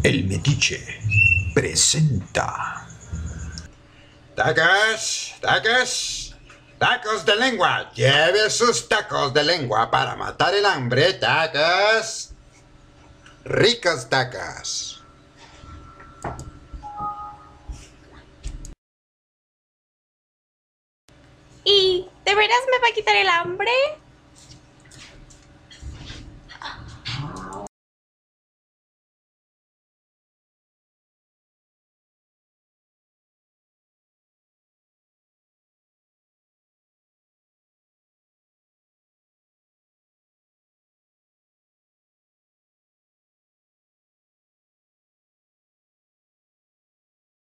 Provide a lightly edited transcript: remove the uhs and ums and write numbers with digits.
El metiche presenta. ¡Tacos! ¡Tacos! ¡Tacos de lengua! ¡Lleve sus tacos de lengua para matar el hambre! ¡Tacos! ¡Ricos tacos! ¿Y de veras me va a quitar el hambre?